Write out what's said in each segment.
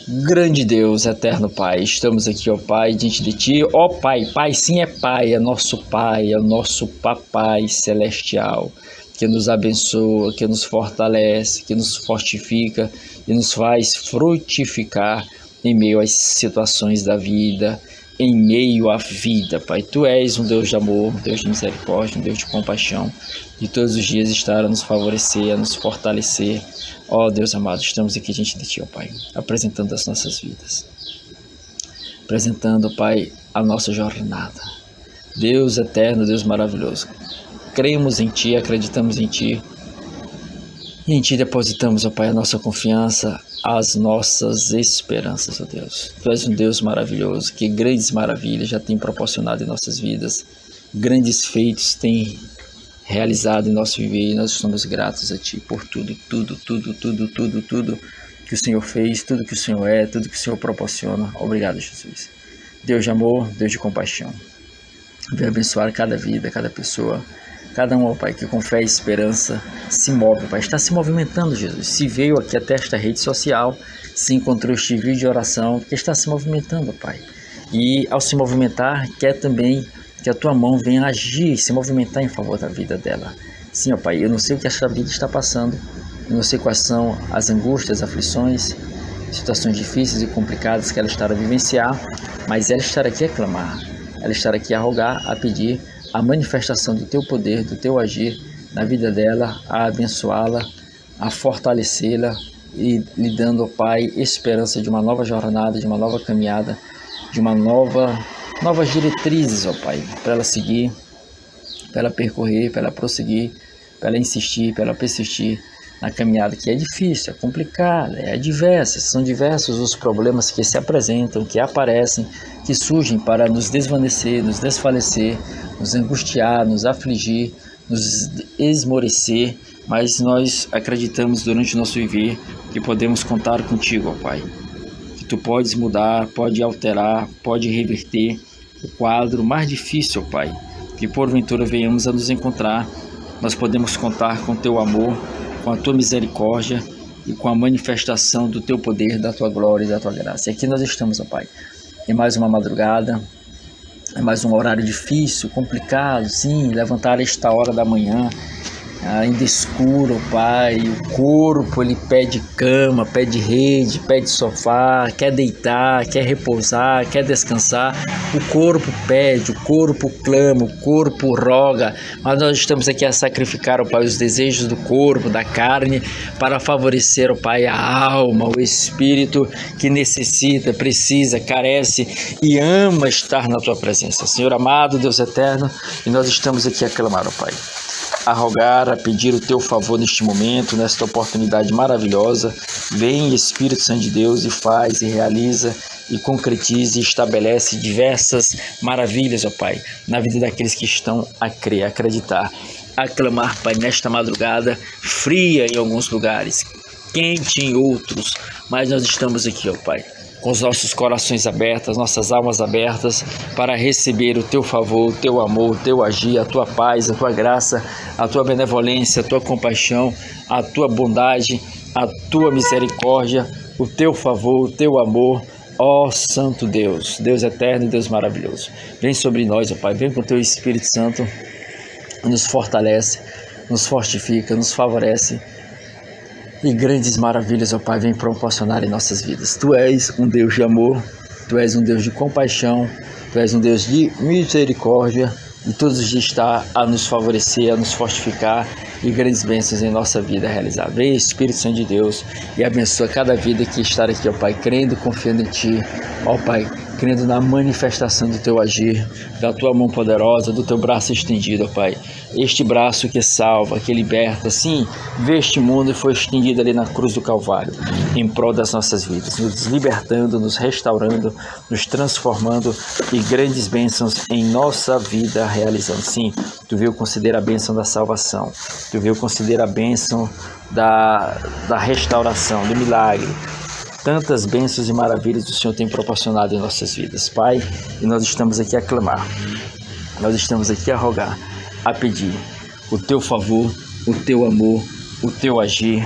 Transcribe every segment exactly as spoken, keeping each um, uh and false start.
Grande Deus, eterno Pai, estamos aqui, ó Pai, diante de Ti. Ó Pai, Pai sim é Pai, é nosso Pai, é o nosso Papai Celestial, que nos abençoa, que nos fortalece, que nos fortifica e nos faz frutificar em meio às situações da vida, em meio à vida, Pai. Tu és um Deus de amor, um Deus de misericórdia, um Deus de compaixão, e todos os dias estar a nos favorecer, a nos fortalecer. Ó Deus amado, estamos aqui diante de Ti, ó Pai, apresentando as nossas vidas, apresentando, Pai, a nossa jornada. Deus eterno, Deus maravilhoso, cremos em Ti, acreditamos em Ti, e em Ti depositamos, ó Pai, a nossa confiança, as nossas esperanças, ó Deus. Tu és um Deus maravilhoso, que grandes maravilhas já tem proporcionado em nossas vidas, grandes feitos tem realizado em nosso viver, e nós estamos gratos a Ti por tudo, tudo, tudo, tudo, tudo, tudo que o Senhor fez, tudo que o Senhor é, tudo que o Senhor proporciona. Obrigado, Jesus. Deus de amor, Deus de compaixão. Venha abençoar cada vida, cada pessoa, cada um, ó Pai, que com fé e esperança se move, Pai. Está se movimentando, Jesus. Se veio aqui até esta rede social, se encontrou este vídeo de oração, que está se movimentando, Pai. E ao se movimentar, quer também que a Tua mão venha agir, se movimentar em favor da vida dela. Sim, ó Pai, eu não sei o que esta vida está passando, eu não sei quais são as angústias, aflições, situações difíceis e complicadas que ela estará a vivenciar, mas ela estará aqui a clamar, ela estará aqui a rogar, a pedir a manifestação do Teu poder, do Teu agir na vida dela, a abençoá-la, a fortalecê-la e lhe dando, ó Pai, esperança de uma nova jornada, de uma nova caminhada, de uma nova novas diretrizes, ó Pai, para ela seguir, para ela percorrer, para ela prosseguir, para ela insistir, para ela persistir na caminhada que é difícil, é complicada, é diversa, são diversos os problemas que se apresentam, que aparecem, que surgem para nos desvanecer, nos desfalecer, nos angustiar, nos afligir, nos esmorecer, mas nós acreditamos durante o nosso viver que podemos contar contigo, ó Pai. Tu podes mudar, pode alterar, pode reverter o quadro mais difícil, Pai, que porventura venhamos a nos encontrar. Nós podemos contar com Teu amor, com a Tua misericórdia e com a manifestação do Teu poder, da Tua glória e da Tua graça. E aqui nós estamos, ó Pai, em mais uma madrugada, em mais um horário difícil, complicado, sim, levantar esta hora da manhã, ainda escuro, Pai, o corpo ele pede cama, pede rede, pede sofá, quer deitar, quer repousar, quer descansar, o corpo pede, o corpo clama, o corpo roga, mas nós estamos aqui a sacrificar, ó Pai, os desejos do corpo, da carne, para favorecer, ó Pai, a alma, o espírito que necessita, precisa, carece e ama estar na Tua presença. Senhor amado, Deus eterno, e nós estamos aqui a clamar, ó Pai, a rogar, a pedir o Teu favor neste momento, nesta oportunidade maravilhosa. Vem, Espírito Santo de Deus, e faz, e realiza, e concretiza, e estabelece diversas maravilhas, ó Pai, na vida daqueles que estão a crer, a acreditar, a clamar, Pai, nesta madrugada, fria em alguns lugares, quente em outros, mas nós estamos aqui, ó Pai, com os nossos corações abertos, nossas almas abertas, para receber o Teu favor, o Teu amor, o Teu agir, a Tua paz, a Tua graça, a Tua benevolência, a Tua compaixão, a Tua bondade, a Tua misericórdia, o Teu favor, o Teu amor, ó Santo Deus, Deus eterno e Deus maravilhoso. Vem sobre nós, ó Pai, vem com o Teu Espírito Santo, nos fortalece, nos fortifica, nos favorece, e grandes maravilhas, ó Pai, vem proporcionar em nossas vidas. Tu és um Deus de amor, Tu és um Deus de compaixão, Tu és um Deus de misericórdia, e todos os dias está a nos favorecer, a nos fortificar, e grandes bênçãos em nossa vida a realizar. Vem, Espírito Santo de Deus, e abençoa cada vida que está aqui, ó Pai, crendo, confiando em Ti, ó Pai, crendo na manifestação do Teu agir, da Tua mão poderosa, do Teu braço estendido, ó Pai. Este braço que salva, que liberta, sim, vê este mundo e foi estendido ali na cruz do Calvário, em prol das nossas vidas, nos libertando, nos restaurando, nos transformando, e grandes bênçãos em nossa vida realizando. Sim, Tu veio considerar a bênção da salvação, Tu veio considerar a bênção da, da restauração, do milagre. Tantas bênçãos e maravilhas o Senhor tem proporcionado em nossas vidas, Pai, e nós estamos aqui a clamar, nós estamos aqui a rogar, a pedir o Teu favor, o Teu amor, o Teu agir,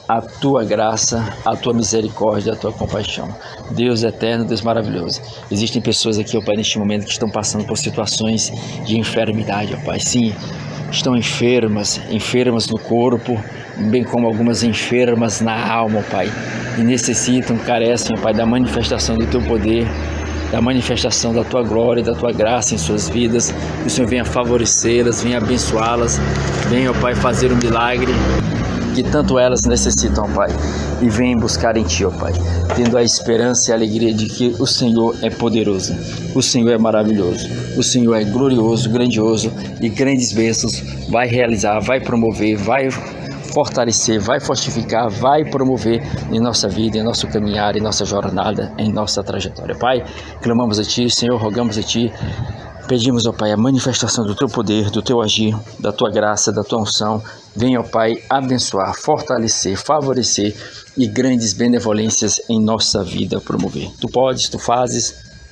a tua graça, a tua misericórdia, a tua compaixão. Deus eterno, Deus maravilhoso. Existem pessoas aqui, ó Pai, neste momento que estão passando por situações de enfermidade, ó Pai. Sim, estão enfermas, enfermas no corpo, bem como algumas enfermas na alma, ó Pai. E necessitam, carecem, ó Pai, da manifestação do teu poder, da manifestação da tua glória, da tua graça em suas vidas. Que o Senhor venha favorecê-las, venha abençoá-las, venha, ó Pai, fazer um milagre que tanto elas necessitam, ó Pai, e vem buscar em Ti, ó Pai, tendo a esperança e a alegria de que o Senhor é poderoso, o Senhor é maravilhoso, o Senhor é glorioso, grandioso, e grandes bênçãos vai realizar, vai promover, vai fortalecer, vai fortificar, vai promover em nossa vida, em nosso caminhar, em nossa jornada, em nossa trajetória. Pai, clamamos a Ti, Senhor, rogamos a Ti, pedimos, ó Pai, a manifestação do Teu poder, do Teu agir, da Tua graça, da Tua unção. Venha, ó Pai, abençoar, fortalecer, favorecer e grandes benevolências em nossa vida promover. Tu podes, Tu fazes,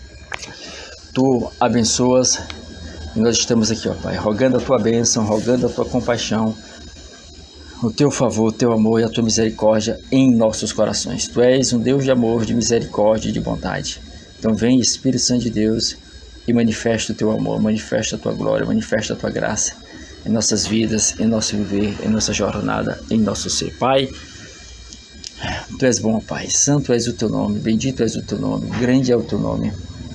Tu abençoas, e nós estamos aqui, ó Pai, rogando a Tua bênção, rogando a Tua compaixão, o Teu favor, o Teu amor e a Tua misericórdia em nossos corações. Tu és um Deus de amor, de misericórdia e de bondade. Então vem, Espírito Santo de Deus, e manifesta o Teu amor, manifesta a Tua glória, manifesta a Tua graça em nossas vidas, em nosso viver, em nossa jornada, em nosso ser. Pai, Tu és bom, Pai, santo és o Teu nome, bendito és o Teu nome, grande é o Teu nome.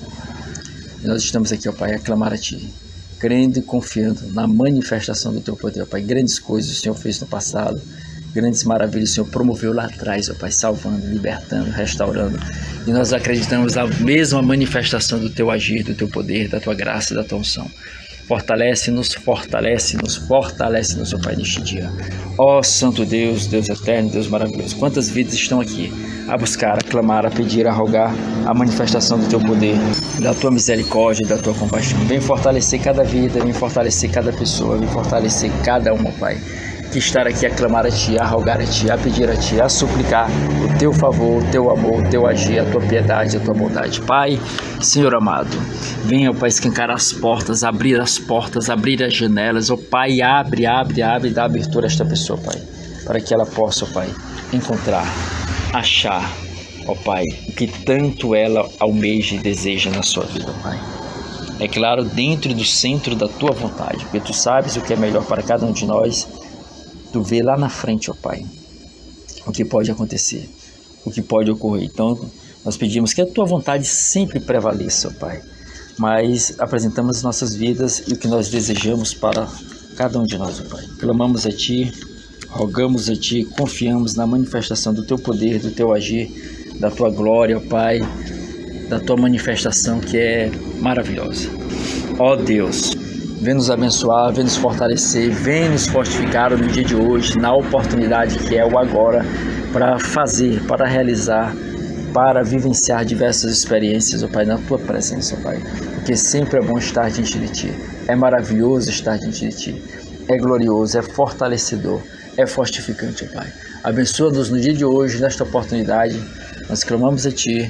E nós estamos aqui, ó Pai, a clamar a Ti, crendo e confiando na manifestação do Teu poder, ó Pai. Grandes coisas o Senhor fez no passado, grandes maravilhas o Senhor promoveu lá atrás, ó Pai, salvando, libertando, restaurando. E nós acreditamos na mesma manifestação do Teu agir, do Teu poder, da Tua graça, da Tua unção. Fortalece-nos, fortalece-nos, fortalece-nos, ó Pai, neste dia. Ó Santo Deus, Deus eterno, Deus maravilhoso. Quantas vidas estão aqui a buscar, a clamar, a pedir, a rogar a manifestação do Teu poder, da Tua misericórdia e da Tua compaixão. Vem fortalecer cada vida, vem fortalecer cada pessoa, vem fortalecer cada uma, Pai, que estar aqui a clamar a Ti, a rogar a Ti, a pedir a Ti, a suplicar o Teu favor, o Teu amor, o Teu agir, a Tua piedade, a Tua bondade. Pai, Senhor amado, venha, ó Pai, escancar as portas, abrir as portas, abrir as janelas. Ó Pai, abre, abre, abre, dá abertura a esta pessoa, Pai, para que ela possa, ó Pai, encontrar, achar, ó Pai, o que tanto ela almeja e deseja na sua vida, ó Pai. É claro, dentro do centro da Tua vontade, porque Tu sabes o que é melhor para cada um de nós. Tu vê lá na frente, ó Pai, o que pode acontecer, o que pode ocorrer. Então, nós pedimos que a Tua vontade sempre prevaleça, ó Pai. Mas apresentamos as nossas vidas e o que nós desejamos para cada um de nós, ó Pai. Clamamos a Ti, rogamos a Ti, confiamos na manifestação do Teu poder, do Teu agir, da Tua glória, ó Pai, da Tua manifestação que é maravilhosa. Ó Deus, vem nos abençoar, vem nos fortalecer, vem nos fortificar no dia de hoje, na oportunidade que é o agora, para fazer, para realizar, para vivenciar diversas experiências, ó Pai, na Tua presença, ó Pai. Porque sempre é bom estar diante de Ti, é maravilhoso estar diante de Ti, é glorioso, é fortalecedor, é fortificante, ó Pai. Abençoa-nos no dia de hoje, nesta oportunidade, nós clamamos a Ti,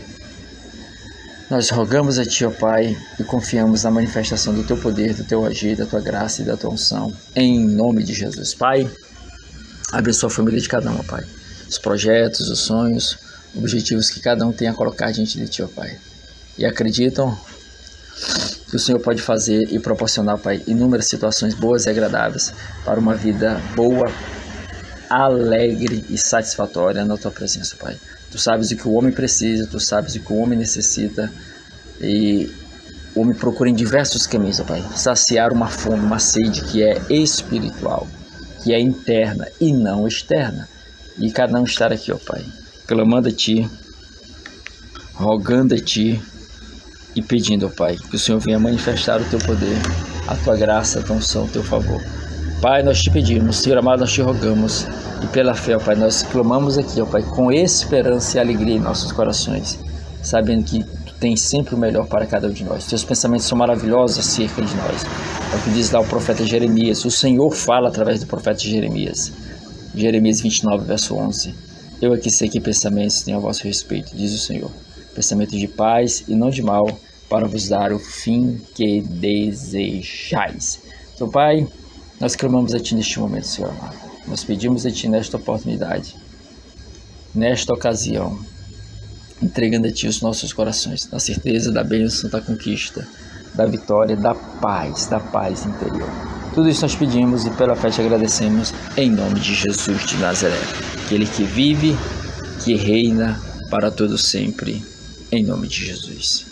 nós rogamos a Ti, ó Pai, e confiamos na manifestação do Teu poder, do Teu agir, da Tua graça e da Tua unção, em nome de Jesus. Pai, abençoa a família de cada um, ó Pai, os projetos, os sonhos, objetivos que cada um tem a colocar diante de Ti, ó Pai. E acreditam que o Senhor pode fazer e proporcionar, Pai, inúmeras situações boas e agradáveis para uma vida boa, alegre e satisfatória na Tua presença, Pai. Tu sabes o que o homem precisa, Tu sabes o que o homem necessita, e o homem procura em diversos caminhos, ó Pai, saciar uma fome, uma sede que é espiritual, que é interna e não externa. E cada um estar aqui, ó Pai, clamando a Ti, rogando a Ti e pedindo, ó Pai, que o Senhor venha manifestar o Teu poder, a Tua graça, a Tua unção, o Teu favor. Pai, nós Te pedimos, Senhor amado, nós Te rogamos, e pela fé, ó Pai, nós clamamos aqui, ó Pai, com esperança e alegria em nossos corações, sabendo que Tu tens sempre o melhor para cada um de nós. Teus pensamentos são maravilhosos acerca de nós. É o que diz lá o profeta Jeremias. O Senhor fala através do profeta Jeremias. Jeremias vinte e nove, verso onze. Eu aqui sei que pensamentos tenho a vosso respeito, diz o Senhor. Pensamento de paz e não de mal, para vos dar o fim que desejais. Então, Pai, nós clamamos a Ti neste momento, Senhor amado. Nós pedimos a Ti nesta oportunidade nesta ocasião, entregando a Ti os nossos corações, na certeza da bênção, da conquista, da vitória, da paz, da paz interior. Tudo isso nós pedimos e pela fé te agradecemos, em nome de Jesus de Nazaré, aquele que vive, que reina para todo sempre, em nome de Jesus.